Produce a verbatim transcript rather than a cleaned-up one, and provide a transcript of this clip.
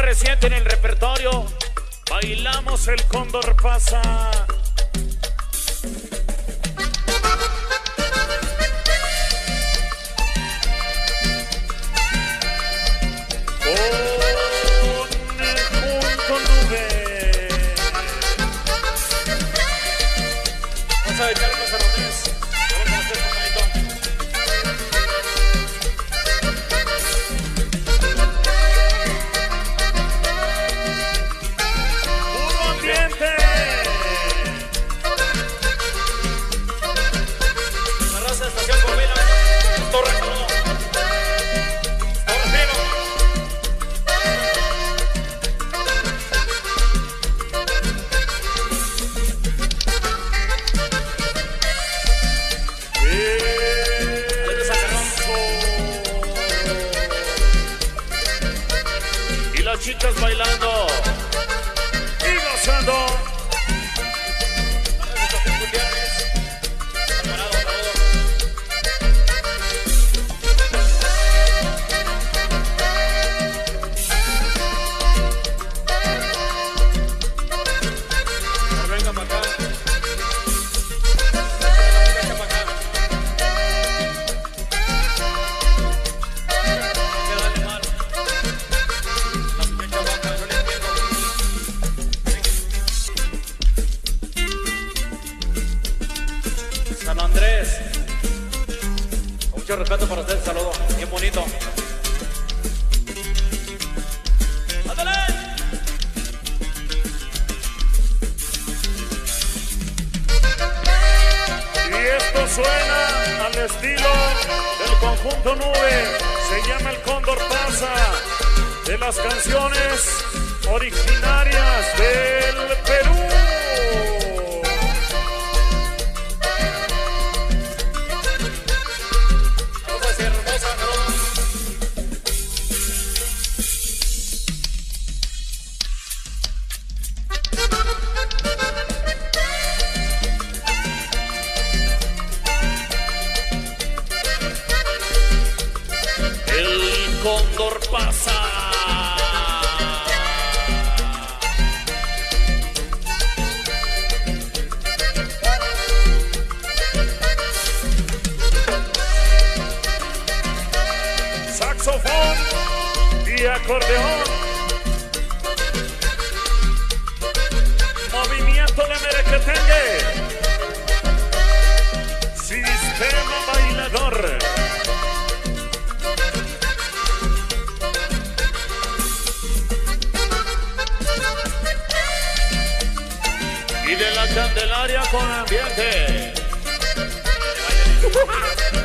presente en el repertorio. Bailamos el Cóndor Pasa. Vamos a echar los arrones. Vamos a hacer un bailón. ¡Puro ambiente! La raza de Estación Corbera. Torre Torre. Y las chicas bailando y gozando. Venga para acá. San Andrés, con mucho respeto para ustedes, saludo, bien bonito. ¡Ándale! Y esto suena al estilo del conjunto Nube, se llama el Cóndor Pasa, de las canciones originarias del Perú. El Cóndor Pasa. Saxofón y acordeón. Movimiento de merequetengue. Sistema bailador. Y de la Candelaria con ambiente.